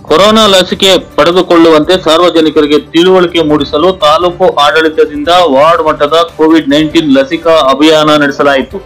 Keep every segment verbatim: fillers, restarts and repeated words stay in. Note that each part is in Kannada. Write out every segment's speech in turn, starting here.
ಕೊರೋನಾ ಲಸಿಕೆ ಪಡೆದುಕೊಳ್ಳುವಂತೆ ಸಾರ್ವಜನಿಕರಿಗೆ ತಿಳುವಳಿಕೆ ಮೂಡಿಸಲು ತಾಲೂಕು ಆಡಳಿತದಿಂದ ವಾರ್ಡ್ ಮಟ್ಟದ ಕೋವಿಡ್ ನೈನ್ಟೀನ್ ಲಸಿಕಾ ಅಭಿಯಾನ ನಡೆಸಲಾಯಿತು.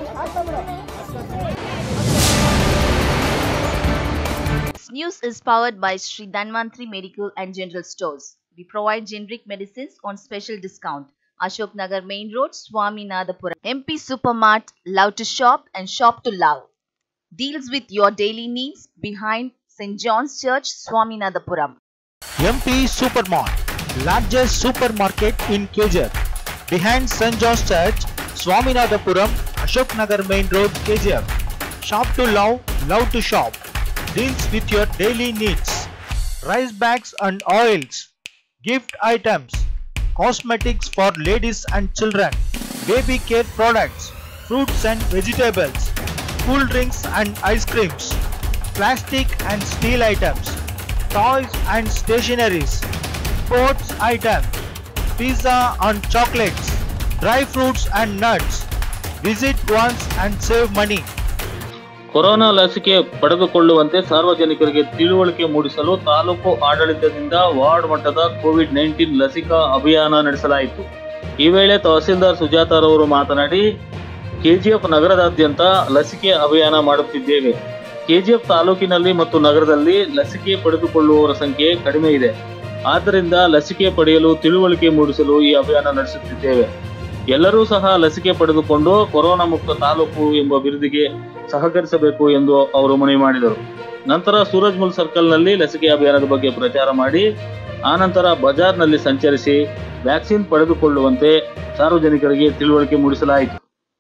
This news is powered by Sri Dhanvantri Medical and General Stores. We provide generic medicines on special discount. Ashok Nagar Main Road, Swaminathapuram. M P Supermart, Love to Shop and Shop to Love. Deals with your daily needs behind Saint John's Church, Swaminathapuram. M P Supermart, largest supermarket in K J F, behind Saint John's Church, Swaminathapuram, Ashok Nagar Main Road, K J F. Shop to Love, Love to Shop. Deals with your daily needs. Rice bags and oils, gift items, cosmetics for ladies and children, baby care products, fruits and vegetables, cool drinks and ice creams, plastic and steel items, toys and stationeries, sports items, pizza and chocolates, dry fruits and nuts. Visit once and save money. Corona ಲಸಿಕೆ ಪಡೆದುಕೊಳ್ಳುವಂತೆ ಸಾರ್ವಜನಿಕರಿಗೆ ತಿಳುವಳಿಕೆ ಮೂಡಿಸಲು ತಾಲೂಕು ಆಡಳಿತದಿಂದ ವಾರ್ಡ್ ಮಟ್ಟದ ಕೋವಿಡ್ ನೈನ್ಟೀನ್ ಲಸಿಕಾ ಅಭಿಯಾನ ನಡೆಸಲಾಯಿತು. ಈ ವೇಳೆ ತಹಸೀಲ್ದಾರ್ ಸುಜಾತಾರವರು ಮಾತನಾಡಿ, ಕೆಜಿಎಫ್ ನಗರದಾದ್ಯಂತ ಲಸಿಕೆ ಅಭಿಯಾನ ಮಾಡುತ್ತಿದ್ದೇವೆ. ಕೆಜಿಎಫ್ ತಾಲೂಕಿನಲ್ಲಿ ಮತ್ತು ನಗರದಲ್ಲಿ ಲಸಿಕೆ ಪಡೆದುಕೊಳ್ಳುವವರ ಸಂಖ್ಯೆ ಕಡಿಮೆ ಇದೆ. ಆದ್ದರಿಂದ ಲಸಿಕೆ ಪಡೆಯಲು ತಿಳುವಳಿಕೆ ಮೂಡಿಸಲು ಈ ಅಭಿಯಾನ ನಡೆಸುತ್ತಿದ್ದೇವೆ. ಎಲ್ಲರೂ ಸಹ ಲಸಿಕೆ ಪಡೆದುಕೊಂಡು ಕೊರೋನಾ ಮುಕ್ತ ತಾಲೂಕು ಎಂಬ ಬಿರುದಿಗೆ ಸಹಕರಿಸಬೇಕು ಎಂದು ಅವರು ಮನವಿ ಮಾಡಿದರು. ನಂತರ ಸೂರಜ್ಮಲ್ ಸರ್ಕಲ್ನಲ್ಲಿ ಲಸಿಕೆ ಅಭಿಯಾನದ ಬಗ್ಗೆ ಪ್ರಚಾರ ಮಾಡಿ ಆನಂತರ ಬಜಾರ್ನಲ್ಲಿ ಸಂಚರಿಸಿ ವ್ಯಾಕ್ಸಿನ್ ಪಡೆದುಕೊಳ್ಳುವಂತೆ ಸಾರ್ವಜನಿಕರಿಗೆ ತಿಳುವಳಿಕೆ ಮೂಡಿಸಲಾಯಿತು.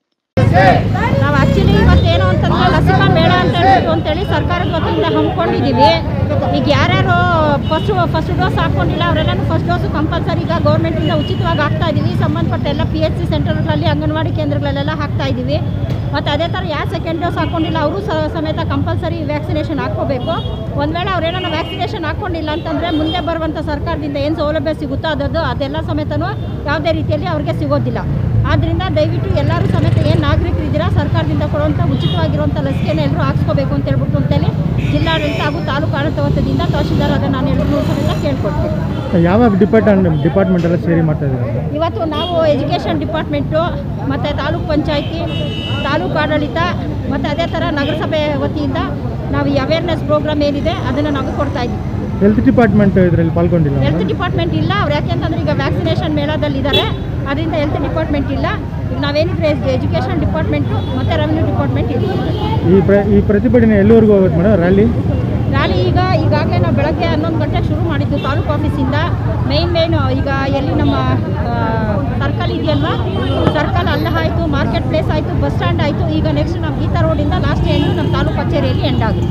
ನಾವು ಆಕ್ಚುಲಿ ಇವತ್ತೇನು ಅಂತಂದ್ರೆ ಲಸಿಕಾ ಮೇಳ ಅಂತ ಹೇಳ್ಬಿಟ್ಟು ಅಂತೇಳಿ ಸರ್ಕಾರದ ವತಿಯಿಂದ ಹಮ್ಮಿಕೊಂಡಿದ್ದೀವಿ. ಈಗ ಯಾರ್ಯಾರು ಫಸ್ಟ್ ಫಸ್ಟ್ ಡೋಸ್ ಹಾಕ್ಕೊಂಡಿಲ್ಲ ಅವರೆಲ್ಲರೂ ಫಸ್ಟ್ ಡೋಸು ಕಂಪಲ್ಸರಿ ಈಗ ಗೌರ್ಮೆಂಟಿಂದ ಉಚಿತವಾಗಿ ಹಾಕ್ತಾ ಇದ್ದೀವಿ. ಸಂಬಂಧಪಟ್ಟ ಎಲ್ಲ ಪಿ ಎಚ್ ಸಿ ಸೆಂಟರ್ಗಳಲ್ಲಿ ಅಂಗನವಾಡಿ ಕೇಂದ್ರಗಳಲ್ಲೆಲ್ಲ ಹಾಕ್ತಾ ಇದ್ದೀವಿ. ಮತ್ತು ಅದೇ ಥರ ಯಾರು ಸೆಕೆಂಡ್ ಡೋಸ್ ಹಾಕ್ಕೊಂಡಿಲ್ಲ ಅವರು ಸಮೇತ ಕಂಪಲ್ಸರಿ ವ್ಯಾಕ್ಸಿನೇಷನ್ ಹಾಕ್ಕೋಬೇಕು. ಒಂದು ವೇಳೆ ಅವರೇನೋ ವ್ಯಾಕ್ಸಿನೇಷನ್ ಹಾಕ್ಕೊಂಡಿಲ್ಲ ಅಂತಂದರೆ ಮುಂದೆ ಬರುವಂಥ ಸರ್ಕಾರದಿಂದ ಏನು ಸೌಲಭ್ಯ ಸಿಗುತ್ತೋ ಅದದ್ದು ಅದೆಲ್ಲ ಸಮೇತನೂ ಯಾವುದೇ ರೀತಿಯಲ್ಲಿ ಅವ್ರಿಗೆ ಸಿಗೋದಿಲ್ಲ. ಆದ್ದರಿಂದ ದಯವಿಟ್ಟು ಎಲ್ಲರೂ ಸಮೇತ ಏನು ನಾಗರಿಕರಿದ್ದೀರಾ ಸರ್ಕಾರದಿಂದ ಕೊಡುವಂಥ ಉಚಿತವಾಗಿರುವಂಥ ಲಸಿಕೆನ ಎಲ್ಲರೂ ಹಾಕ್ಸ್ಕೋಬೇಕು ಅಂತ ಹೇಳ್ಬಿಟ್ಟು ಅಂತೇಳಿ ಜಿಲ್ಲಾಡಳಿತ ಹಾಗೂ ತಾಲೂಕು ಆಡಳಿತ ವತಿಯಿಂದ ತಹಶೀಲ್ದಾರ್ ಅದನ್ನು ನಾನು ಎಲ್ಲರೂ ಸಮೇತ ಕೇಳ್ಕೊಡ್ತೀನಿ. ಯಾವ ಡಿಪಾರ್ಟ್ಮೆಂಟ್ ಡಿಪಾರ್ಟ್ಮೆಂಟ್ ಎಲ್ಲ ಸೇರಿ ಮಾಡ್ತಾ ಇದ್ದೀರಾ? ಇವತ್ತು ನಾವು ಎಜುಕೇಷನ್ ಡಿಪಾರ್ಟ್ಮೆಂಟು ಮತ್ತು ತಾಲೂಕು ಪಂಚಾಯಿತಿ, ತಾಲೂಕು ಆಡಳಿತ ಮತ್ತು ಅದೇ ಥರ ನಗರಸಭೆ ವತಿಯಿಂದ ನಾವು ಈ ಅವೇರ್ನೆಸ್ ಪ್ರೋಗ್ರಾಮ್ ಏನಿದೆ ಅದನ್ನು ನಾವು ಕೊಡ್ತಾ ಇದ್ದೀವಿ. ಹೆಲ್ತ್ ಡಿಪಾರ್ಟ್ಮೆಂಟ್ ಇದರಲ್ಲಿ ಪಾಲ್ಗೊಂಡಿಲ್ಲ? ಹೆಲ್ತ್ ಡಿಪಾರ್ಟ್ಮೆಂಟ್ ಇಲ್ಲ ಅವ್ರು, ಯಾಕೆಂತಂದ್ರೆ ಈಗ ವ್ಯಾಕ್ಸಿನೇಷನ್ ಮೇಳದಲ್ಲಿದ್ದಾರೆ, ಅದರಿಂದ ಹೆಲ್ತ್ ಡಿಪಾರ್ಟ್ಮೆಂಟ್ ಇಲ್ಲ. ಈಗ ನಾವೇನಿದ್ರೆ ಎಜುಕೇಷನ್ ಡಿಪಾರ್ಟ್ಮೆಂಟು ಮತ್ತು ರೆವೆನ್ಯೂ ಡಿಪಾರ್ಟ್ಮೆಂಟ್ ಇದೆ. ಈ ಪ್ರ ಈ ಪ್ರತಿಭಟನೆ ಎಲ್ಲಿವರೆಗೂ ಹೋಗುತ್ತೆ ಮೇಡಮ್ ರ್ಯಾಲಿ? ರ್ಯಾಲಿ ಈಗ ಈಗಾಗಲೇ ನಾವು ಬೆಳಗ್ಗೆ ಹನ್ನೊಂದು ಗಂಟೆಗೆ ಶುರು ಮಾಡಿದ್ದು ತಾಲೂಕು ಆಫೀಸಿಂದ. ಮೇಯ್ನ್ ಮೇಯ್ನು ಈಗ ಎಲ್ಲಿ ನಮ್ಮ ಸರ್ಕಲ್ ಇದೆಯಲ್ವಾ, ಸರ್ಕಲ್ ಅಲ್ಲ ಆಯಿತು, ಮಾರ್ಕೆಟ್ ಪ್ಲೇಸ್ ಆಯಿತು, ಬಸ್ ಸ್ಟ್ಯಾಂಡ್ ಆಯಿತು. ಈಗ ನೆಕ್ಸ್ಟ್ ನಮ್ಮ ಗೀತಾ ರೋಡಿಂದ ಲಾಸ್ಟ್ ಎಂಡು ನಮ್ಮ ತಾಲೂಕು ಕಚೇರಿಯಲ್ಲಿ ಎಂಡ್ ಆಗುತ್ತೆ.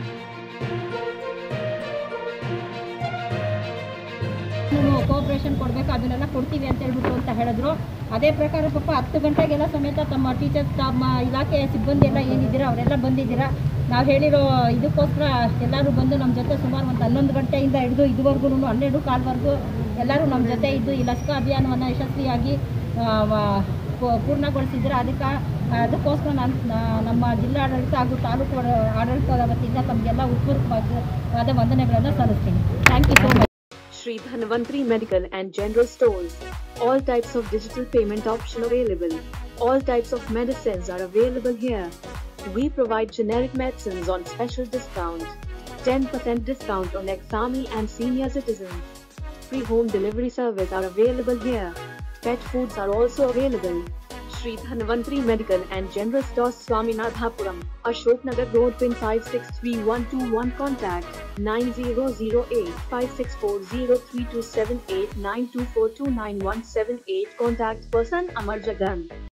ಕೋಆಪ್ರೇಷನ್ ಕೊಡಬೇಕು, ಅದನ್ನೆಲ್ಲ ಕೊಡ್ತೀವಿ ಅಂತ ಹೇಳ್ಬಿಟ್ಟು ಅಂತ ಹೇಳಿದ್ರು. ಅದೇ ಪ್ರಕಾರ ಪಾಪ ಹತ್ತು ಗಂಟೆಗೆಲ್ಲ ಸಮೇತ ತಮ್ಮ ಟೀಚರ್ಸ್, ತಮ್ಮ ಇಲಾಖೆಯ ಸಿಬ್ಬಂದಿ ಎಲ್ಲ ಏನಿದ್ದೀರಾ ಅವರೆಲ್ಲ ಬಂದಿದ್ದೀರಾ. ನಾವು ಹೇಳಿರೋ ಇದಕ್ಕೋಸ್ಕರ ಎಲ್ಲರೂ ಬಂದು ನಮ್ಮ ಜೊತೆ ಸುಮಾರು ಒಂದು ಹನ್ನೊಂದು ಗಂಟೆಯಿಂದ ಹಿಡಿದು ಇದುವರೆಗೂ ಹನ್ನೆರಡು ಕಾಲ್ವರೆಗೂ ಎಲ್ಲರೂ ನಮ್ಮ ಜೊತೆ ಇದ್ದು ಈ ಲಸಿಕಾ ಅಭಿಯಾನವನ್ನು ಯಶಸ್ವಿಯಾಗಿ ಪೂರ್ಣಗೊಳಿಸಿದ್ರೆ ಅದಕ್ಕೆ ಅದಕ್ಕೋಸ್ಕರ ನಾನು ನಮ್ಮ ಜಿಲ್ಲಾಡಳಿತ ಹಾಗೂ ತಾಲೂಕು ಆಡಳಿತದ ವತಿಯಿಂದ ತಮಗೆಲ್ಲ ಉತ್ಪೂರ್ವಕವಾದ ವಂದನೆಗಳನ್ನು ಸಲ್ಲಿಸ್ತೀನಿ. Thank you so much. Sri Dhanvantri Medical and General Stores. All types of digital payment option available. All types of medicines are available here. We provide generic medicines on special discount. ten percent discount on ex-army and senior citizens. Free home delivery service are available here. Pet foods are also available. Sri Dhanvantri Medical and General Stores, Swaminathapuram, Ashok Nagar Road, pin five six three one two one. Contact nine zero zero eight five six four zero three two seven eight nine two four two nine one seven eight. Contact person Amar Jagan.